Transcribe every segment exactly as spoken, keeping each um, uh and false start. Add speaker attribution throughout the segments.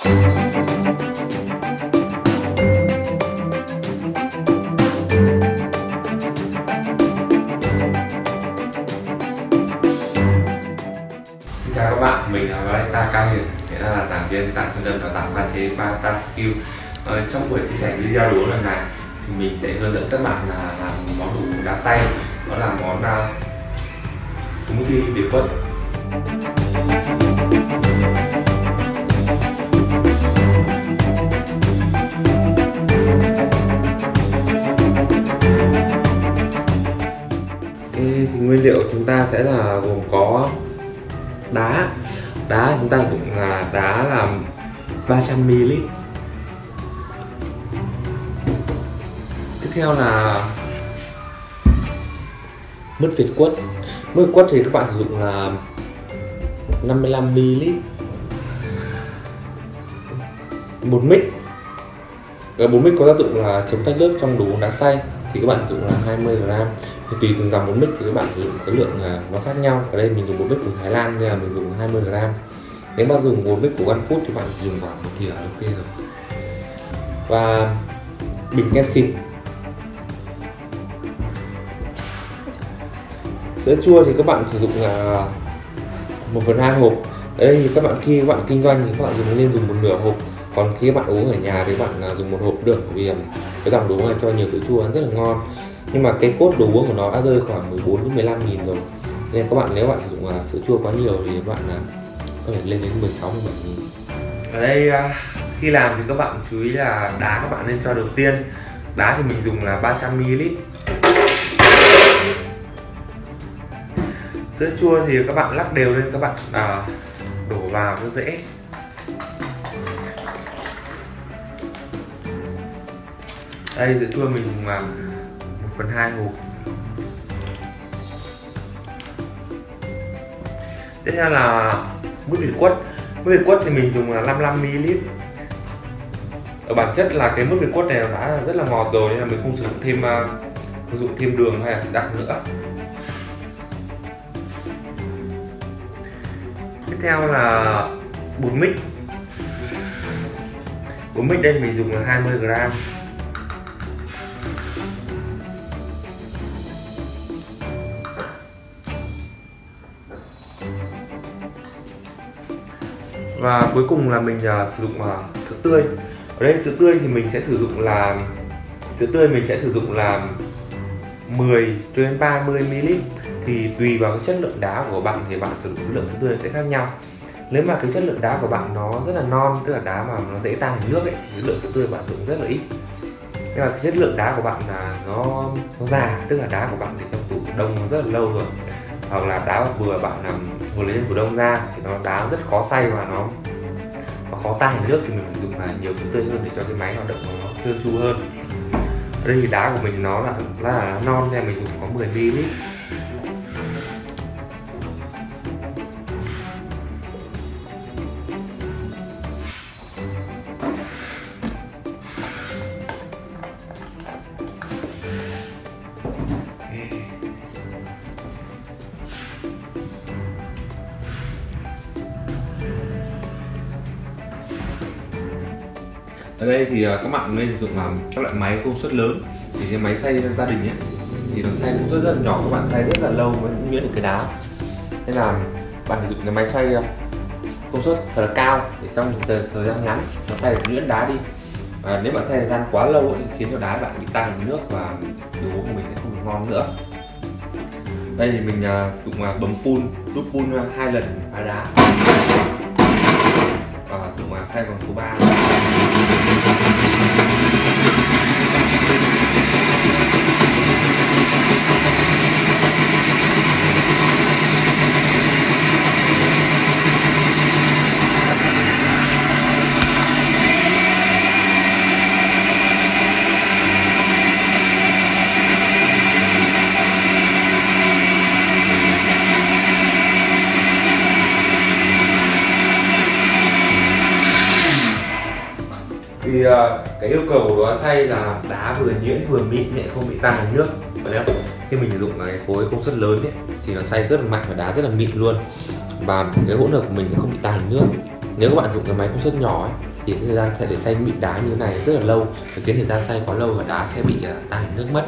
Speaker 1: Chào các bạn, mình là Valenta Cao Hiển, hiện đang là giảng viên tại trung tâm đào tạo pha chế Valenta Skill. Ờ, trong buổi chia sẻ video đồ uống lần này thì mình sẽ hướng dẫn các bạn là làm món đồ uống đá xay, đó là món uh, smoothie Việt Quất. Okay, thì nguyên liệu chúng ta sẽ là gồm có đá đá chúng ta dùng là đá là ba trăm mi li lít. Tiếp theo là mứt Việt Quất. Mứt Việt Quất thì các bạn sử dụng là năm mươi lăm mi li lít. Bột mix. Bột mix có tác dụng là chống tách lớp trong đồ uống đá xay, thì các bạn sử dụng là hai mươi gam. Thì tùy từng dòng bột mix thì các bạn sử dụng cái lượng nó khác nhau. Ở đây mình dùng bột mix của Thái Lan nên là mình dùng hai mươi gam. Nếu mà dùng bột mix của One Food thì bạn dùng khoảng một thìa là ok rồi. Và bình kem xịt. Sữa chua thì các bạn sử dụng là một phần hai hộp. Ở đây thì các bạn khi các bạn kinh doanh thì các bạn dùng nên dùng một nửa hộp. Còn khi các bạn uống ở nhà thì các bạn dùng một hộp được, vì cái dòng đồ uống này cho nhiều sữa chua rất là ngon. Nhưng mà cái cốt đồ uống của nó đã rơi khoảng mười bốn đến mười lăm nghìn rồi, nên các bạn nếu bạn sử dụng uh, sữa chua quá nhiều thì các bạn uh, có thể lên đến mười sáu mười bảy nghìn. Ở đây uh, khi làm thì các bạn chú ý là đá các bạn nên cho đầu tiên. Đá thì mình dùng là ba trăm mi li lít. Sữa chua thì các bạn lắc đều lên, các bạn uh, đổ vào cho dễ. Đây, sữa chua mình dùng là một phần hai hộp. Tiếp theo là mứt Việt Quất. Mứt Việt Quất thì mình dùng là năm mươi lăm mi li lít. Ở bản chất là cái mứt Việt Quất này đã rất là ngọt rồi nên là mình không sử dụng thêm uh, sử dụng thêm đường hay là sữa đặc nữa. Tiếp theo là bột mix. Bột mix đây mình dùng là hai mươi gam. Và cuối cùng là mình uh, sử dụng uh, sữa tươi. Ở đây sữa tươi thì mình sẽ sử dụng là sữa tươi mình sẽ sử dụng là mười cho đến ba mươi mi li lít. Thì tùy vào cái chất lượng đá của bạn thì bạn sử dụng lượng sữa tươi sẽ khác nhau. Nếu mà cái chất lượng đá của bạn nó rất là non, tức là đá mà nó dễ tan nước ấy, thì lượng sữa tươi bạn dùng rất là ít. Nhưng mà cái chất lượng đá của bạn là nó nó già, tức là đá của bạn thì trong tủ đông rất là lâu rồi, hoặc là đá vừa bạn làm vừa lấy tủ đông ra thì nó đá rất khó xay và nó, nó khó tan nước, thì mình dùng là nhiều sữa tươi hơn để cho cái máy hoạt động nó trơn tru hơn. Ở đây thì đá của mình nó là, là non nên mình dùng có mười mi li lít. Ở đây thì các bạn nên dùng làm các loại máy công suất lớn, thì cái máy xay gia đình ấy thì nó xay công suất rất là nhỏ, các bạn xay rất là lâu mới nhuyễn được cái đá. Nên là bạn sử dụng cái máy xay công suất thật là cao để trong một thời, thời gian ngắn nó xay được nhuyễn đá đi. À, nếu bạn xay thời gian quá lâu ấy, khiến cho đá bạn bị tan nước và đồ uống của mình sẽ không được ngon nữa. Đây thì mình uh, sử dụng uh, bấm phun, nút phun uh, hai lần phá đá. Và dùng uh, xay vòng số ba. Thì uh, cái yêu cầu của đá xay là đá vừa nhuyễn vừa mịn nhẹ, không bị tan nước. Và khi mình sử dụng cái cối công suất lớn ấy, thì nó xay rất là mạnh và đá rất là mịn luôn, và cái hỗn hợp của mình cũng không bị tan nước. Nếu các bạn dùng cái máy công suất nhỏ ấy, thì cái thời gian sẽ để xay bị đá như thế này rất là lâu, và khiến thời gian xay quá lâu và đá sẽ bị tan nước mất.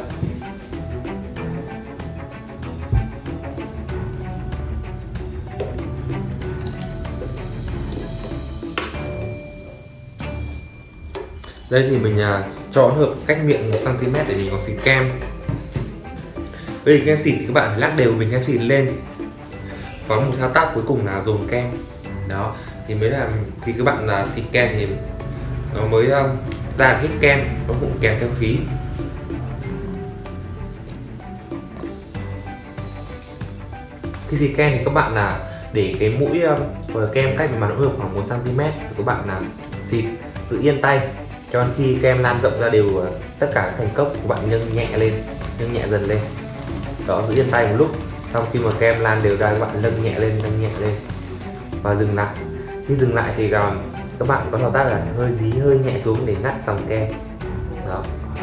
Speaker 1: Đây thì mình uh, cho hỗn hợp cách miệng một xăng ti mét để mình còn xịt kem. Đây kem xịt thì các bạn phải lắc đều mình kem xịt lên. Có một thao tác cuối cùng là dồn kem. Đó, thì mới là khi các bạn là xịt kem thì nó mới uh, ra được hết kem, nó cũng kèm theo khí. Khi xịt kem thì các bạn là để cái mũi uh, kem cách mặt hỗn hợp khoảng một xăng ti mét, các bạn là xịt giữ yên tay cho đến khi kem lan rộng ra đều tất cả các thành cốc của bạn, nâng nhẹ lên, nâng nhẹ dần lên. Đó, giữ yên tay một lúc. Sau khi mà kem lan đều ra, các bạn nâng nhẹ lên, nâng nhẹ lên và dừng lại. Khi dừng lại thì các bạn có thao tác là hơi dí hơi nhẹ xuống để ngắt dòng kem. Đó.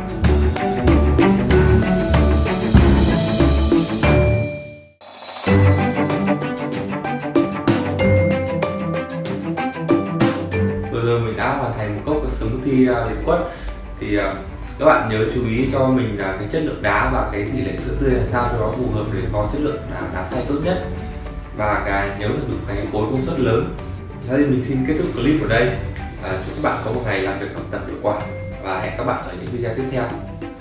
Speaker 1: Vừa rồi mình đã hoàn thành một cốc smoothie diệt quất. Thì uh, các bạn nhớ chú ý cho mình là cái chất lượng đá và cái tỷ lệ sữa tươi làm sao cho nó phù hợp để có chất lượng đá, đá xay tốt nhất, và cái nhớ sử dụng cái cối công suất lớn. Thế thì mình xin kết thúc clip ở đây. À, chúc các bạn có một ngày làm việc học tập hiệu quả và hẹn các bạn ở những video tiếp theo.